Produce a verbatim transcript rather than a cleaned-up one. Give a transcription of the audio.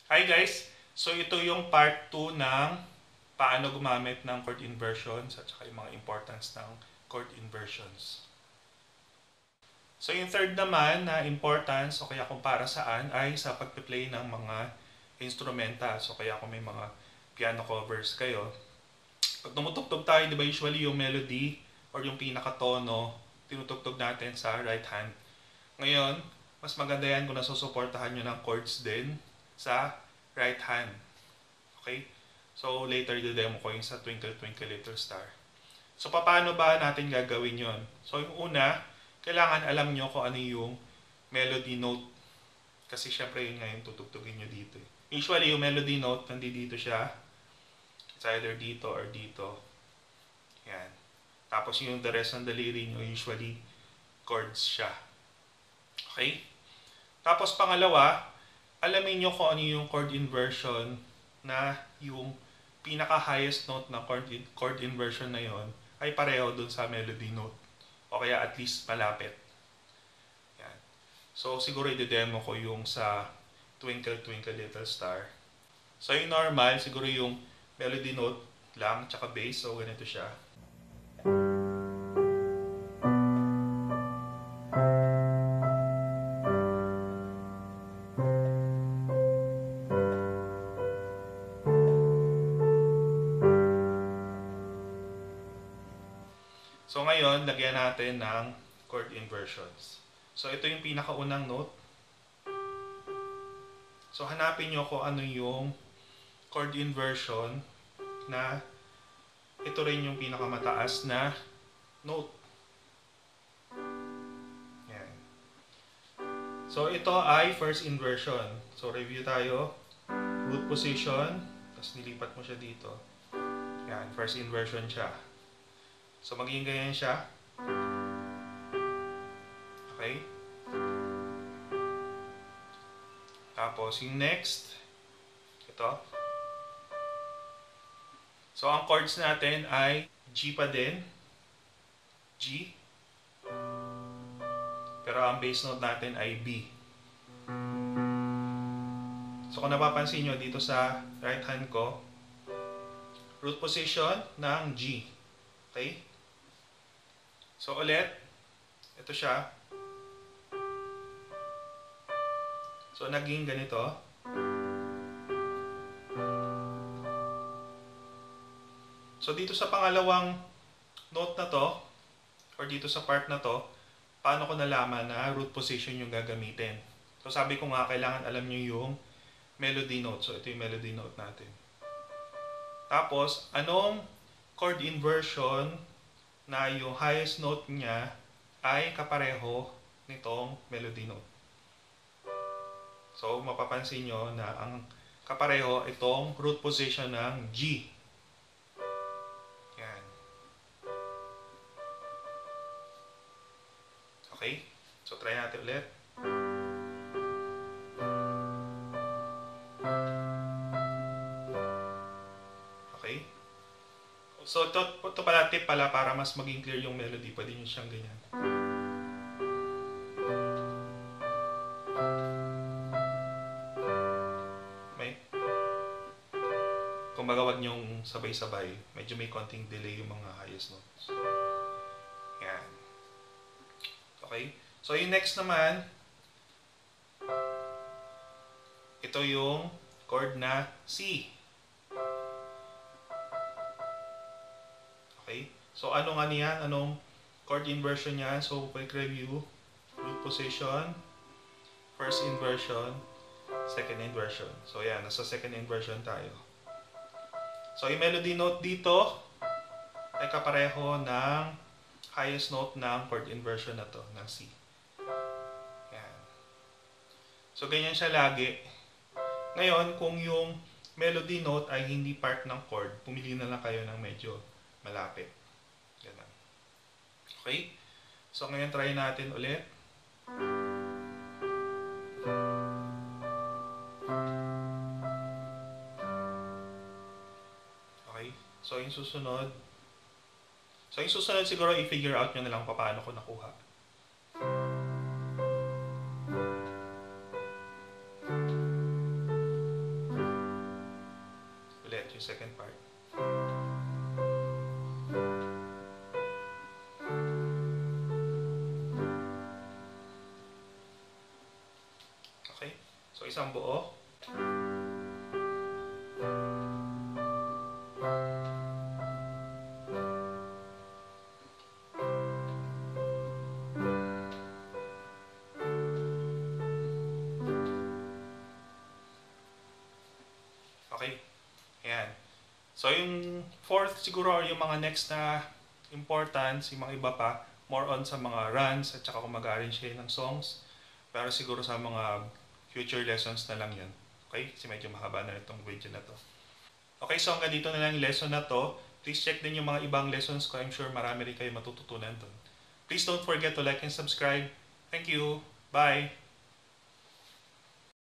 Hi guys! So ito yung part two ng paano gumamit ng chord inversions at saka yung mga importance ng chord inversions. So yung third naman na importance o kaya kung para saan ay sa pagpe-play ng mga instrumenta. So kaya kung may mga piano covers kayo, pag tumutugtog tayo, di ba usually yung melody or yung pinakatono, tinutugtog natin sa right hand. Ngayon, mas maganda yan kung nasusuportahan nyo ng chords din sa right hand. Okay? So, later i-demo ko yung sa Twinkle Twinkle Little Star. So, paano ba natin gagawin yon? So, yung una, kailangan alam nyo kung ano yung melody note. Kasi syempre yun nga yung tutugtugin nyo dito. Usually, yung melody note, nandito siya. It's either dito or dito. Yan. Tapos yung the rest ng daliri nyo, usually chords siya. Okay? Tapos pangalawa, alamin nyo kung ano yung chord inversion na yung pinaka-highest note na chord, chord inversion na yon ay pareho dun sa melody note. O kaya at least malapit. Yan. So siguro i-demo ko yung sa Twinkle Twinkle Little Star. So yung normal, siguro yung melody note lang, tsaka bass. So ganito siya. So ngayon, lagyan natin ng chord inversions. So ito yung pinakaunang note. So hanapin nyo kung ano yung chord inversion na ito rin yung pinakamataas na note. Yan. So ito ay first inversion. So review tayo. Root position. Tapos nilipat mo siya dito. Yan, first inversion siya. So magiging ganyan siya. Okay? Tapos yung next, ito. So ang chords natin ay G pa din. G. Pero ang bass note natin ay B. So kung napapansin nyo dito sa right hand ko, root position ng G. Okay? So ulit, ito siya. So naging ganito. So dito sa pangalawang note na to, or dito sa part na to, paano ko nalaman na root position yung gagamitin? So sabi ko nga, kailangan alam nyo yung melody note. So ito yung melody note natin. Tapos, anong chord inversion na yung highest note niya ay kapareho nitong melody note. So, mapapansin nyo na ang kapareho itong root position ng G. Yan. Okay? So, try natin ulit. Okay? So, ito, ito pala tip pala para mas maging clear yung melody. Pwede nyo siyang ganyan. May, kumbaga wag nyong sabay-sabay. Medyo may konting delay yung mga highest notes. Yan. Okay? So, yung next naman, ito yung chord na C. Okay? So, ano nga niyan? Anong chord inversion niyan? So, quick review. Root position, first inversion, second inversion. So, yan. Nasa second inversion tayo. So, yung melody note dito ay kapareho ng highest note ng chord inversion na to, ng C. Yan. So, ganyan siya lagi. Ngayon, kung yung melody note ay hindi part ng chord, pumili na lang kayo ng medyo malapit. Ganun. Okay? So, ngayon try natin ulit. Okay? So, yung susunod. So, yung susunod siguro i-figure out nyo na lang paano ko nakuha. yung second part. Okay? So, isang buo. Okay? Ayan. So, yung fourth siguro or yung mga next na importance, yung mga iba pa, more on sa mga runs at saka kung mag-arrange kayo ng songs. Pero siguro sa mga future lessons na lang yan. Okay? Kasi medyo mahaba na itong video na to. Okay, so hanggang dito na lang yung lesson na to. Please check din yung mga ibang lessons ko. I'm sure marami rin kayo matututunan doon. Please don't forget to like and subscribe. Thank you. Bye!